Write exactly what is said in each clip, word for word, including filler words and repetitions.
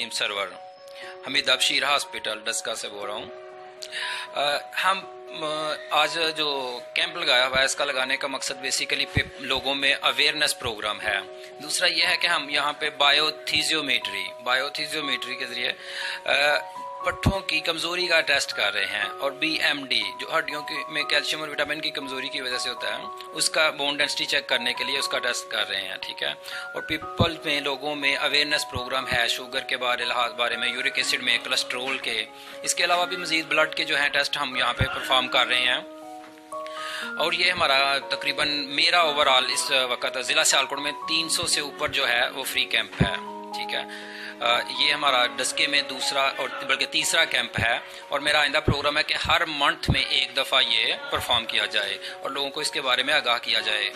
अजीम Sarwar, Hameed Abshir hospital Daska से बोल रहा हूँ। हम आ, आज जो कैंप लगाया हुआ है, इसका लगाने का मकसद बेसिकली लोगों में अवेयरनेस प्रोग्राम है। दूसरा यह है कि हम यहाँ पे बायोथीजियोमेट्री बायोथीजियोमेट्री के जरिए पट्ठों की कमजोरी का टेस्ट कर रहे हैं, और बीएमडी जो हड्डियों की में कैल्शियम और विटामिन की कमजोरी की वजह से होता है, उसका बोन डेंसिटी चेक करने के लिए उसका टेस्ट कर रहे हैं। ठीक है। और पीपल में लोगों में अवेयरनेस प्रोग्राम है शुगर के बारे बारे में, यूरिक एसिड में, कोलेस्ट्रोल के। इसके अलावा भी मजीद ब्लड के जो है टेस्ट हम यहाँ पे परफॉर्म कर रहे हैं। और ये हमारा तकरीबन मेरा ओवरऑल इस वक्त जिला सियालकोट में तीन सौ से ऊपर जो है वो फ्री कैंप है। ठीक है। ये हमारा डस्के में दूसरा और बल्कि तीसरा कैंप है, और मेरा आइंदा प्रोग्राम है कि हर मंथ में एक दफ़ा ये परफॉर्म किया जाए और लोगों को इसके बारे में आगाह किया जाए।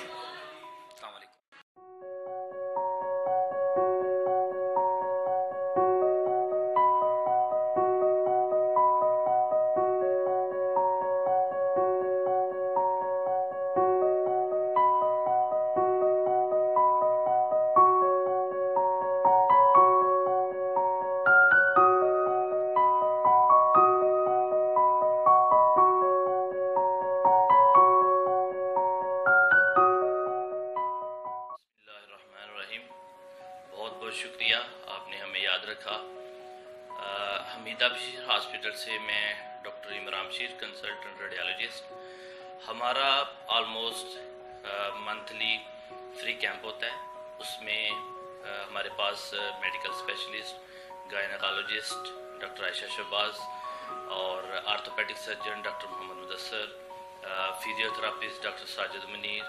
बहुत बहुत शुक्रिया, आपने हमें याद रखा। हमीद अबशीर हॉस्पिटल से मैं doctor Imran Sheer, consultant radiologist. हमारा ऑलमोस्ट मंथली फ्री कैंप होता है। उसमें आ, हमारे पास medical specialist, gynaecologist doctor Ayesha Shahbaz, और orthopaedic surgeon doctor Mohammad Mudassar, physiotherapist doctor Sajid Munir,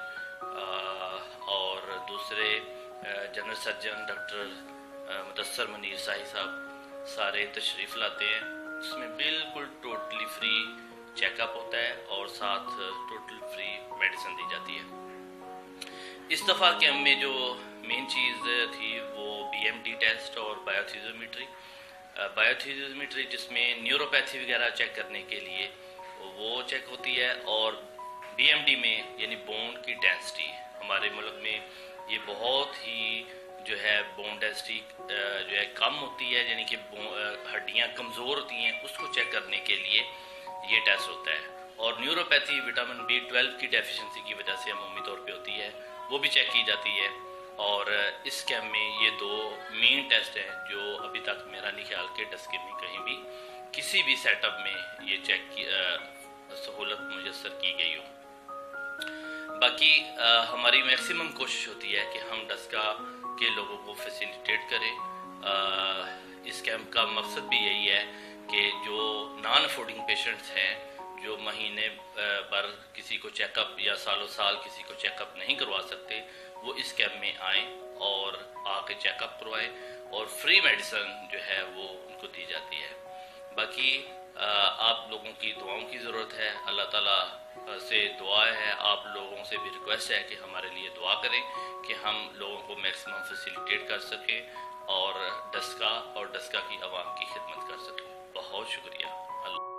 और दूसरे general surgeon doctor Mudassar Munir Sahi साहब सारे तशरीफ़ लाते हैं। उसमें बिल्कुल टोटली फ्री चेकअप होता है और साथ टोटल फ्री मेडिसिन दी जाती है। इस दफ़ा कैंप में जो मेन चीज़ थी वो बीएमडी टेस्ट और बायोथीजियोमेट्री बायोथीजियोमेट्री जिसमें न्यूरोपैथी वगैरह चेक करने के लिए वो चेक होती है, और बीएमडी में यानी बोन की डेंसिटी। हमारे मुल्क में ये बहुत ही जो है बोन डेंसिटी जो है कम होती है, यानी कि हड्डियाँ कमज़ोर होती हैं, उसको चेक करने के लिए ये टेस्ट होता है। और न्यूरोपैथी विटामिन बी ट्वेल्व की डेफिशिएंसी की वजह से अमूमी तौर पे होती है, वो भी चेक की जाती है। और इस कैंप में ये दो मेन टेस्ट हैं जो अभी तक मेरा नहीं ख्याल के डस्के में कहीं भी किसी भी सेटअप में ये चेक की सहूलत मुयस्सर की गई हो। बाकी आ, हमारी मैक्सिमम कोशिश होती है कि हम डस्का के लोगों को फैसिलिटेट करें। आ, इस कैंप का मकसद भी यही है कि जो नॉन अफोर्डिंग पेशेंट्स हैं, जो महीने पर किसी को चेकअप या सालों साल किसी को चेकअप नहीं करवा सकते, वो इस कैंप में आएँ और आके चेकअप करवाएं, और फ्री मेडिसिन जो है वो उनको दी जाती है। बाकी आ, आप लोगों की दुआओं की ज़रूरत है। अल्लाह ताला से दुआ है, आप लोगों से भी रिक्वेस्ट है कि हमारे लिए दुआ करें कि हम लोगों को मैक्सिमम फैसिलिटेट कर सकें और डस्का और डस्का की आवाम की खिदमत कर सकें। बहुत शुक्रिया। अल्लाह।